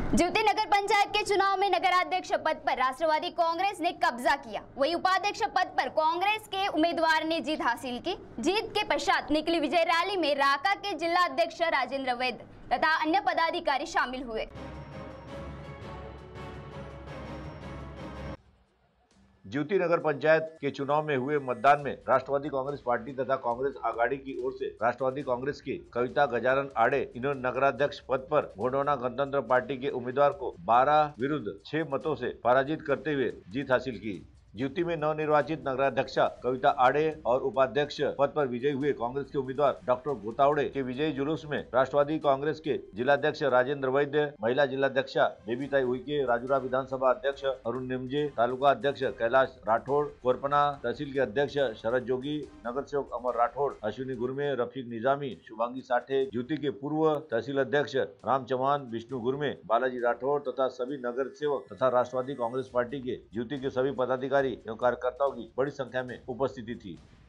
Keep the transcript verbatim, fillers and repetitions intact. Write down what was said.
ज्योति नगर पंचायत के चुनाव में नगराध्यक्ष पद पर राष्ट्रवादी कांग्रेस ने कब्जा किया। वही उपाध्यक्ष पद पर कांग्रेस के उम्मीदवार ने जीत हासिल की। जीत के पश्चात निकली विजय रैली में राका के जिला अध्यक्ष राजेंद्र वैद तथा अन्य पदाधिकारी शामिल हुए। ज्योति नगर पंचायत के चुनाव में हुए मतदान में राष्ट्रवादी कांग्रेस पार्टी तथा कांग्रेस आघाड़ी की ओर से राष्ट्रवादी कांग्रेस की कविता गजानन आड़े इन्होंने नगराध्यक्ष पद पर घोड़ौना गणतंत्र पार्टी के उम्मीदवार को बारह विरुद्ध छह मतों से पराजित करते हुए जीत हासिल की। ज्योति में नवनिर्वाचित नगराध्यक्षा कविता आड़े और उपाध्यक्ष पद पर विजयी हुए कांग्रेस के उम्मीदवार डॉक्टर गोतावड़े के विजयी जुलूस में राष्ट्रवादी कांग्रेस के जिलाध्यक्ष राजेंद्र वैद्य, महिला जिलाध्यक्षा बेबीताई उइके, राजुरा विधानसभा अध्यक्ष अरुण निमजे, तालुका अध्यक्ष कैलाश राठौड़, कोरपना तहसील के अध्यक्ष शरद जोगी, नगर सेवक अमर राठौड़, अश्विनी गुरमे, रफीक निजामी, शुभांगी साठे, ज्योति के पूर्व तहसील अध्यक्ष राम चौहान, विष्णु गुरमे, बालाजी राठौड़ तथा सभी नगर सेवक तथा राष्ट्रवादी कांग्रेस पार्टी के ज्योति के सभी पदाधिकारी एवं कार्यकर्ताओं की बड़ी संख्या में उपस्थिति थी।